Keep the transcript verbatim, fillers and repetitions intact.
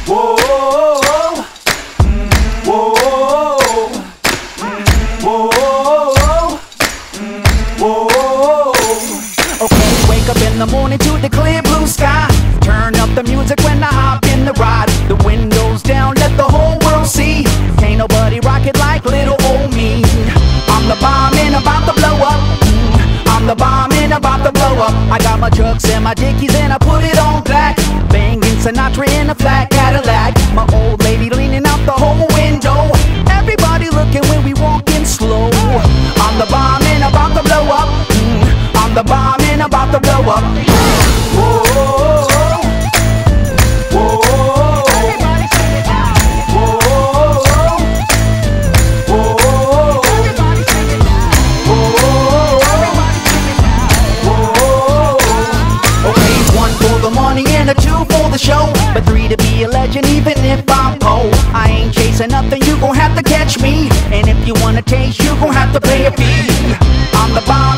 Whoa, whoa, whoa, whoa. Okay, wake up in the morning to the clear blue sky. Turn up the music when I hop in the ride. The windows down, let the whole world see. Can't nobody rock it like little old me. I'm the bomb and about to blow up. I'm the bomb and about to blow up. I got my trucks and my dickies and I put it on black. Banging Sinatra in a flat Cadillac. My old lady leaning out the whole window. Everybody looking when we walking slow. I'm the bomb and about to blow up. I'm the bomb and about to blow up. Whoa. And a two for the show, but three to be a legend even if I'm poor. I ain't chasing nothing, you gon' have to catch me. And if you wanna taste, you gon' have to pay a fee. I'm the bomb